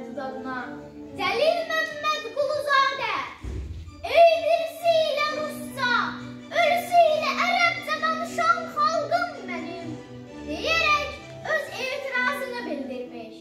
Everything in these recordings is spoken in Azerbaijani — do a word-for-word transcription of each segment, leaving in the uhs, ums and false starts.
gəldi dadına. Cəlil Məmməd Quluzadə, ey birisi ilə Rusca, ölüsü ilə ərəbcə danışan xalqım mənim, deyərək öz etirazını bildirmiş.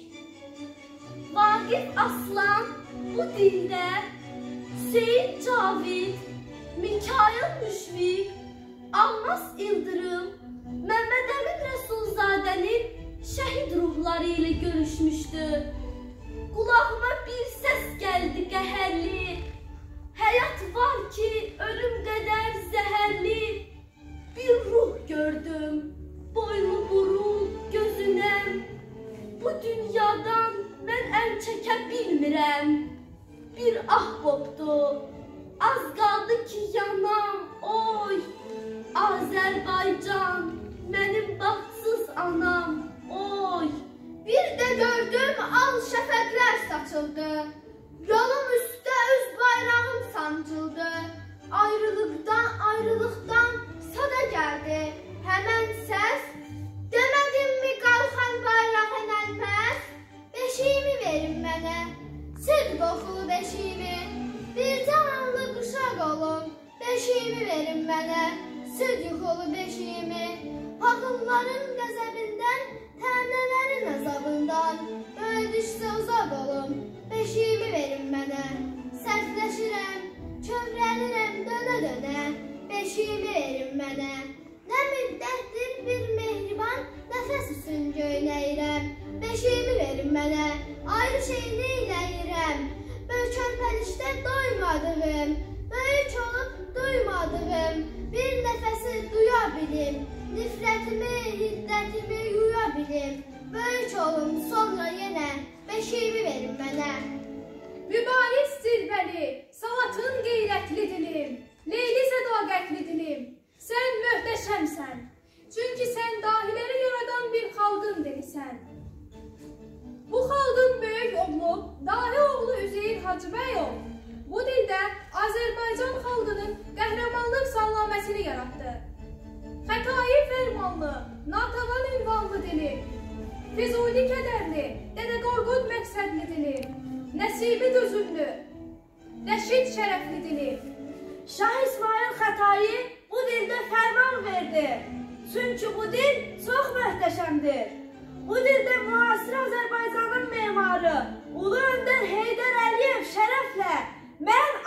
Vaqif Aslan bu dildə Seyid Cavid, Mikail Müşfiq, Almas İldırım, Məmməd Əmin Rəsulzadənin şəhid ruhları ilə görüşmüşdü. Qulağıma bir səs gəldi qəhərli, həyat var ki, ölüm qədər zəhərli. Bir ruh gördüm, boynu burul, gözünəm. Bu dünyadan mən əl çəkə bilmirəm. Bir ah qopdu, az qaldı ki yanam, oy. Azərbaycan, mənim baxtsız anam, oy. Bir də gördüm, al şəfəqlər saçıldı, yolum üstə öz bayrağım sancıldı. Ayrılıqdan, ayrılıqdan sada gəldi həmən səs, demədim mi qalxan bayraq enəlməz? Beşiyimi verin mənə, sidq oxulu beşiyimi, bir canlı quşaq olun, beşiyimi verin mənə, süd yuxulu beşiyimi, paxılların qəzəbindən, tənələrin əzabından, böyle düşsə uzaq olun, beşiyimi verin mənə. Sərtləşirəm, kövrəlirəm dönə-dönə, beşiyimi verin mənə. Nə müddətdir bir mehriban, nəfəs üçün göynəyirəm, beşiyimi verin mənə. Ayrı şeyini eyləyirəm, böyük körpəlişdə doymadığım, böyük olub duymadığım, bir nəfəsi duya bilim, nifrətimi, hiddətimi yuya bilim. Böyük olum sonra yenə, beşiyimi verin mənə. Mübariz zirvəli, saatın qeyrətli dilim, Leyli sədaqətli dilim, sən möhtəşəmsən, çünki sən dahiləri yaradan bir xalqın dilisən. Bu xalqın böyük oğlu, dahi oğlu Üzeyir Hacıbəyov, bu dildə Azərbaycan xalqının qəhrəmanlıq sallaməsini yaratdı. Xətai fərmanlı, Natəvan ünvanlı dili, Füzuli kədərli, Dədə Qorqud məqsədli dili, Nəsibi dözümlü, Rəşid şərəfli dili. Şah İsmail Xətai bu dildə fərman verdi, çünki bu dil çox möhtəşəmdir. Bu dildə müasir Azərbaycanın memarı Ulu Öndər Heydər Əliyev şərəflə mən